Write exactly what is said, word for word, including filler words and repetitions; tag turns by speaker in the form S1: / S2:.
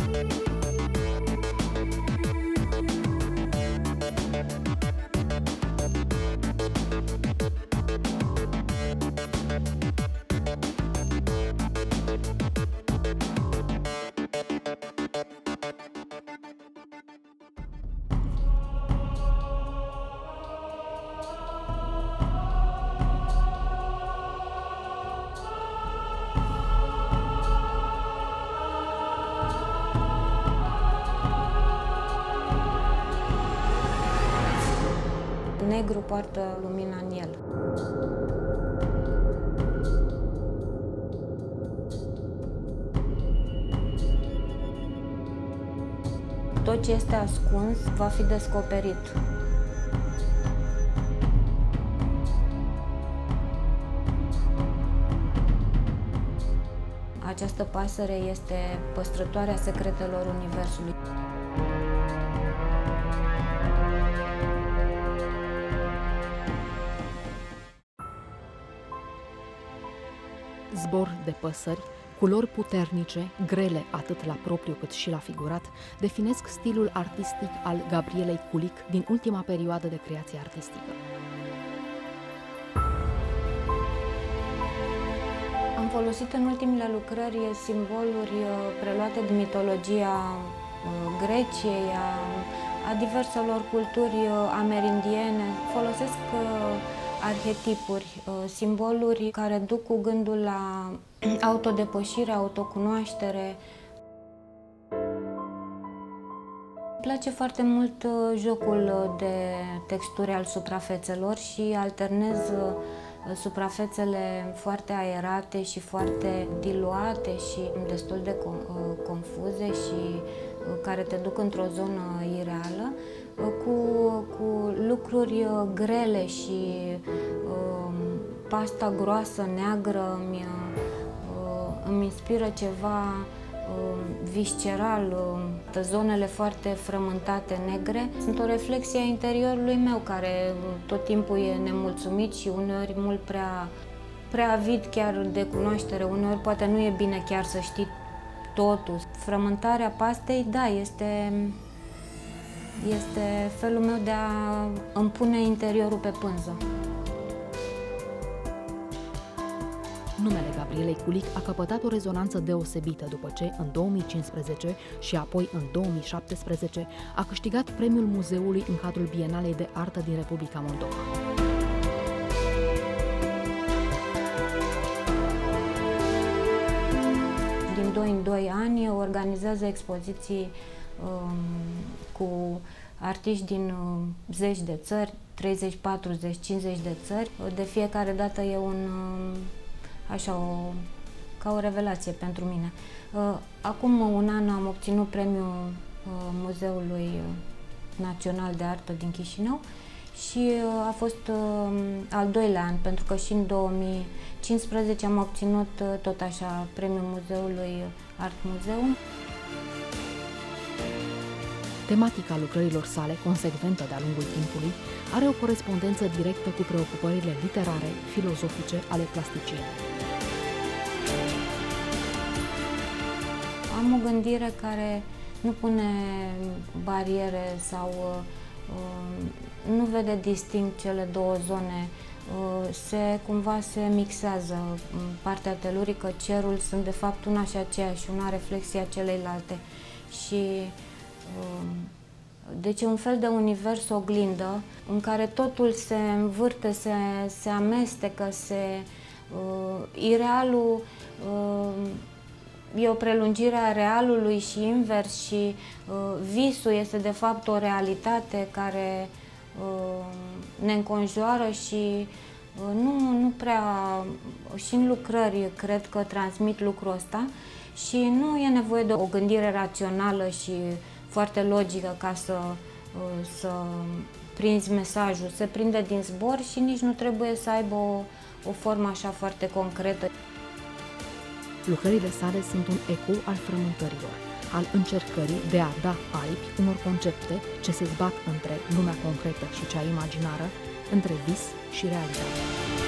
S1: Negru poartă lumina în el. Tot ce este ascuns va fi descoperit. Această pasăre este păstrătoarea secretelor Universului.
S2: Zbor de păsări, culori puternice, grele atât la propriu cât și la figurat, definesc stilul artistic al Gabrielei Culic din ultima perioadă de creație artistică.
S1: Am folosit în ultimele lucrări simboluri preluate din mitologia Greciei, a, a diverselor culturi amerindiene. Folosesc arhetipuri, simboluri care duc cu gândul la autodepășire, autocunoaștere. Îmi place foarte mult jocul de texturi al suprafețelor și alternez suprafețele foarte aerate și foarte diluate și destul de confuze și care te duc într-o zonă ireală, cu, cu lucruri grele și um, pasta groasă, neagră, îmi, uh, îmi inspiră ceva uh, visceral, uh, zonele foarte frământate, negre. Sunt o reflexie a interiorului meu, care tot timpul e nemulțumit și uneori mult prea, prea avid chiar de cunoaștere, uneori poate nu e bine chiar să știi totul. Frământarea pastei, da, este, este felul meu de a îmi pune interiorul pe pânză.
S2: Numele Gabrielei Culic a căpătat o rezonanță deosebită după ce, în două mii cincisprezece și apoi în două mii șaptesprezece, a câștigat premiul muzeului în cadrul Bienalei de Artă din Republica Moldova.
S1: Din doi în doi ani organizează expoziții um, cu artiști din uh, zeci de țări, treizeci, patruzeci, cincizeci de țări. De fiecare dată e un, uh, așa, o, ca o revelație pentru mine. Uh, acum un an am obținut premiul uh, Muzeului Național de Artă din Chișinău și uh, a fost uh, al doilea an, pentru că și în două mii cincisprezece am obținut uh, tot așa premiul Muzeului Art Muzeum.
S2: Tematica lucrărilor sale, consecventă de-a lungul timpului, are o corespondență directă cu preocupările literare, filozofice ale plasticienii.
S1: Am o gândire care nu pune bariere sau uh, nu vede distinct cele două zone. Uh, se, cumva se mixează partea telurică, cerul, sunt de fapt una și aceeași, una reflexie a celeilalte. Și deci e un fel de univers oglindă în care totul se învârte, se, se amestecă, se, uh, irealul uh, e o prelungire a realului și invers și uh, visul este de fapt o realitate care uh, ne înconjoară și uh, nu, nu prea, și în lucrări cred că transmit lucrul ăsta și nu e nevoie de o gândire rațională și foarte logică ca să, să prinzi mesajul. Se prinde din zbor și nici nu trebuie să aibă o, o formă așa foarte concretă.
S2: Lucrările sale sunt un ecou al frământărilor, al încercării de a da aripi unor concepte ce se zbat între lumea concretă și cea imaginară, între vis și realitate.